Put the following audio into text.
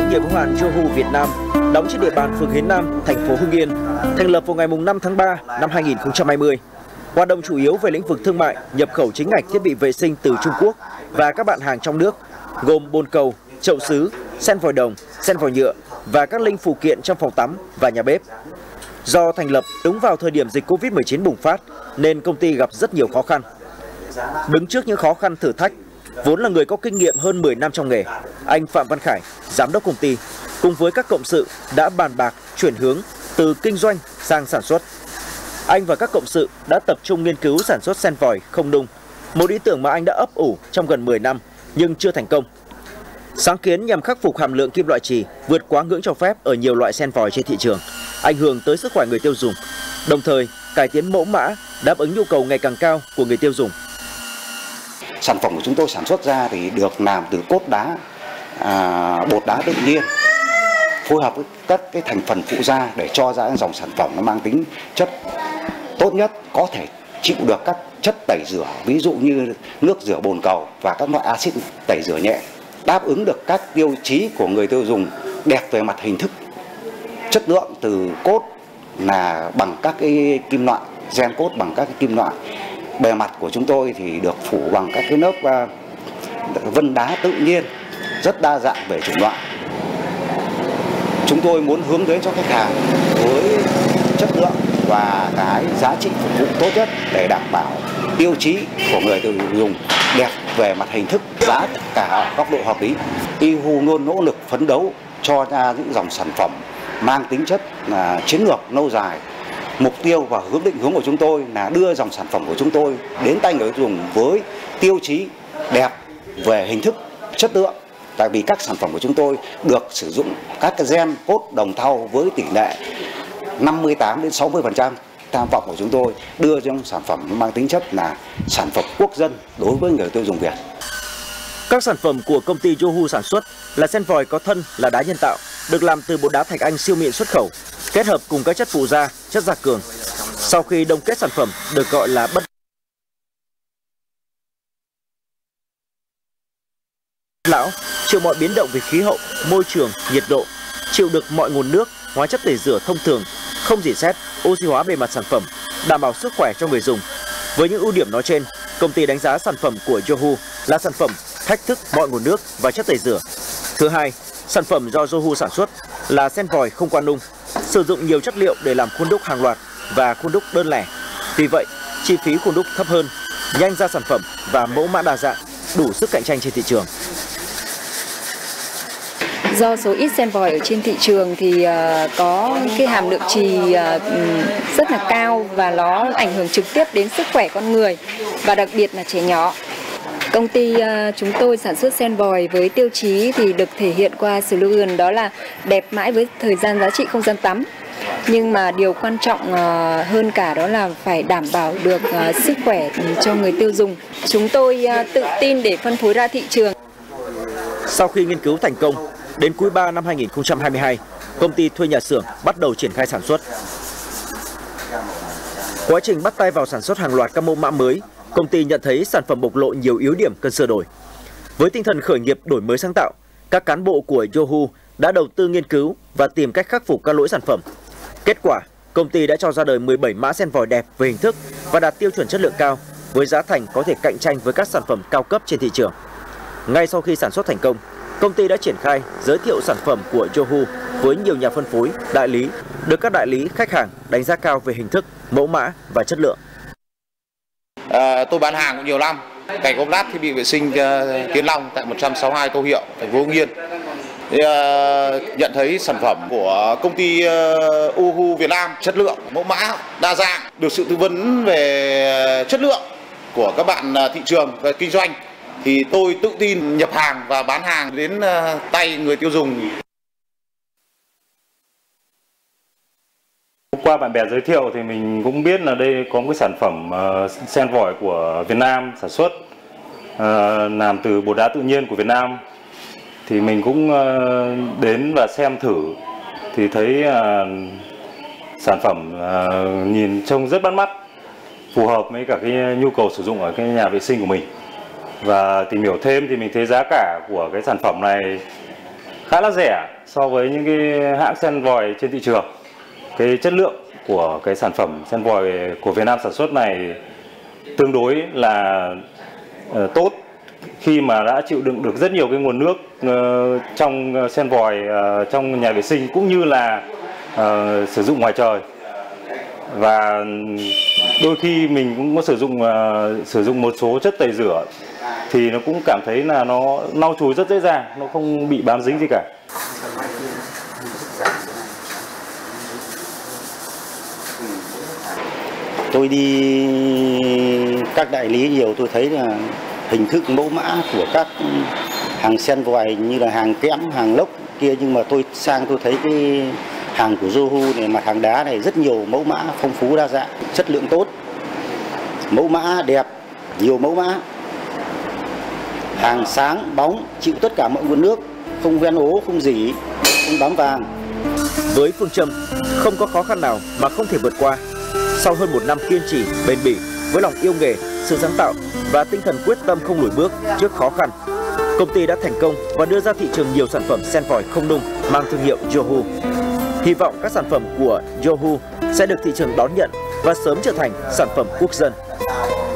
nhiệm hữu hạn Yohu Việt Nam, đóng trên địa bàn phường Hiến Nam, thành phố Hưng Yên, thành lập vào ngày 5 tháng 3 năm 2020. Hoạt động chủ yếu về lĩnh vực thương mại, nhập khẩu chính ngạch thiết bị vệ sinh từ Trung Quốc và các bạn hàng trong nước, gồm bồn cầu, chậu sứ, sen vòi đồng, sen vòi nhựa và các linh phụ kiện trong phòng tắm và nhà bếp. Do thành lập đúng vào thời điểm dịch Covid-19 bùng phát nên công ty gặp rất nhiều khó khăn. Đứng trước những khó khăn thử thách, vốn là người có kinh nghiệm hơn 10 năm trong nghề, anh Phạm Văn Khải, giám đốc công ty, cùng với các cộng sự đã bàn bạc chuyển hướng từ kinh doanh sang sản xuất. Anh và các cộng sự đã tập trung nghiên cứu sản xuất sen vòi không nung, một ý tưởng mà anh đã ấp ủ trong gần 10 năm nhưng chưa thành công. Sáng kiến nhằm khắc phục hàm lượng kim loại trì vượt quá ngưỡng cho phép ở nhiều loại sen vòi trên thị trường, ảnh hưởng tới sức khỏe người tiêu dùng, đồng thời cải tiến mẫu mã đáp ứng nhu cầu ngày càng cao của người tiêu dùng. Sản phẩm của chúng tôi sản xuất ra thì được làm từ cốt đá, bột đá tự nhiên, phối hợp với các cái thành phần phụ gia để cho ra dòng sản phẩm nó mang tính chất tốt nhất, có thể chịu được các chất tẩy rửa, ví dụ như nước rửa bồn cầu và các loại axit tẩy rửa nhẹ, đáp ứng được các tiêu chí của người tiêu dùng, đẹp về mặt hình thức, chất lượng từ cốt là bằng các cái kim loại, gen cốt bằng các cái kim loại. Bề mặt của chúng tôi thì được phủ bằng các cái lớp vân đá tự nhiên, rất đa dạng về chủng loại. Chúng tôi muốn hướng đến cho khách hàng với chất lượng và cái giá trị phục vụ tốt nhất để đảm bảo tiêu chí của người tiêu dùng, đẹp về mặt hình thức, giá cả góc độ hợp lý. Yohu luôn nỗ lực phấn đấu cho ra những dòng sản phẩm mang tính chất chiến lược lâu dài. Mục tiêu và định hướng của chúng tôi là đưa dòng sản phẩm của chúng tôi đến tay người tiêu dùng với tiêu chí đẹp về hình thức, chất lượng. Tại vì các sản phẩm của chúng tôi được sử dụng các cái gen cốt đồng thau với tỷ lệ 58 đến 60%. Tham vọng của chúng tôi đưa trong sản phẩm mang tính chất là sản phẩm quốc dân đối với người tiêu dùng Việt. Các sản phẩm của công ty Yohu sản xuất là sen vòi có thân là đá nhân tạo, được làm từ bột đá thạch anh siêu mịn xuất khẩu, kết hợp cùng các chất phụ gia, chất gia cường. Sau khi đông kết sản phẩm được gọi là bất lão, chịu mọi biến động về khí hậu, môi trường, nhiệt độ, chịu được mọi nguồn nước, hóa chất tẩy rửa thông thường, không rỉ sét, oxy hóa bề mặt sản phẩm, đảm bảo sức khỏe cho người dùng. Với những ưu điểm nói trên, công ty đánh giá sản phẩm của Yohu là sản phẩm thách thức mọi nguồn nước và chất tẩy rửa. Thứ hai, sản phẩm do Yohu sản xuất là sen vòi không qua nung, sử dụng nhiều chất liệu để làm khuôn đúc hàng loạt và khuôn đúc đơn lẻ. Vì vậy, chi phí khuôn đúc thấp hơn, nhanh ra sản phẩm và mẫu mã đa dạng, đủ sức cạnh tranh trên thị trường. Do số ít sen vòi ở trên thị trường thì có cái hàm lượng trì rất là cao và nó ảnh hưởng trực tiếp đến sức khỏe con người và đặc biệt là trẻ nhỏ. Công ty chúng tôi sản xuất sen vòi với tiêu chí thì được thể hiện qua slogan đó là đẹp mãi với thời gian giá trị không gian tắm. Nhưng mà điều quan trọng hơn cả đó là phải đảm bảo được sức khỏe cho người tiêu dùng. Chúng tôi tự tin để phân phối ra thị trường. Sau khi nghiên cứu thành công, đến quý 3 năm 2022, công ty thuê nhà xưởng bắt đầu triển khai sản xuất. Quá trình bắt tay vào sản xuất hàng loạt các mẫu mã mới, công ty nhận thấy sản phẩm bộc lộ nhiều yếu điểm cần sửa đổi. Với tinh thần khởi nghiệp đổi mới sáng tạo, các cán bộ của Yohu đã đầu tư nghiên cứu và tìm cách khắc phục các lỗi sản phẩm. Kết quả, công ty đã cho ra đời 17 mã sen vòi đẹp về hình thức và đạt tiêu chuẩn chất lượng cao, với giá thành có thể cạnh tranh với các sản phẩm cao cấp trên thị trường. Ngay sau khi sản xuất thành công, công ty đã triển khai giới thiệu sản phẩm của Yohu với nhiều nhà phân phối, đại lý, được các đại lý khách hàng đánh giá cao về hình thức, mẫu mã và chất lượng. Tôi bán hàng cũng nhiều năm, ngành ốp lát thiết bị vệ sinh Tiến Long tại 162 Tô Hiệu, thành phố Hưng Yên. Nhận thấy sản phẩm của công ty Yohu Việt Nam chất lượng, mẫu mã đa dạng, được sự tư vấn về chất lượng của các bạn thị trường và kinh doanh, thì tôi tự tin nhập hàng và bán hàng đến tay người tiêu dùng. Qua bạn bè giới thiệu thì mình cũng biết là đây có một cái sản phẩm sen vòi của Việt Nam sản xuất, làm từ bột đá tự nhiên của Việt Nam. Thì mình cũng đến và xem thử thì thấy sản phẩm nhìn trông rất bắt mắt, phù hợp với cả cái nhu cầu sử dụng ở cái nhà vệ sinh của mình. Và tìm hiểu thêm thì mình thấy giá cả của cái sản phẩm này khá là rẻ so với những cái hãng sen vòi trên thị trường. Cái chất lượng của cái sản phẩm sen vòi của Việt Nam sản xuất này tương đối là tốt, khi mà đã chịu đựng được rất nhiều cái nguồn nước trong sen vòi trong nhà vệ sinh cũng như là sử dụng ngoài trời. Và đôi khi mình cũng có sử dụng một số chất tẩy rửa thì nó cũng cảm thấy là nó lau chùi rất dễ dàng, nó không bị bám dính gì cả. Tôi đi các đại lý nhiều, tôi thấy là hình thức mẫu mã của các hàng sen vòi như là hàng kẽm, hàng lốc kia, nhưng mà tôi thấy cái hàng của Yohu này, mặt hàng đá này rất nhiều mẫu mã phong phú đa dạng, chất lượng tốt, mẫu mã đẹp, nhiều mẫu mã, hàng sáng bóng, chịu tất cả mọi nguồn nước, không ven ố, không rỉ, không bám vàng. Với phương châm không có khó khăn nào mà không thể vượt qua, sau hơn 1 năm kiên trì, bền bỉ, với lòng yêu nghề, sự sáng tạo và tinh thần quyết tâm không lùi bước trước khó khăn, công ty đã thành công và đưa ra thị trường nhiều sản phẩm sen vòi không nung mang thương hiệu Yohu. Hy vọng các sản phẩm của Yohu sẽ được thị trường đón nhận và sớm trở thành sản phẩm quốc dân.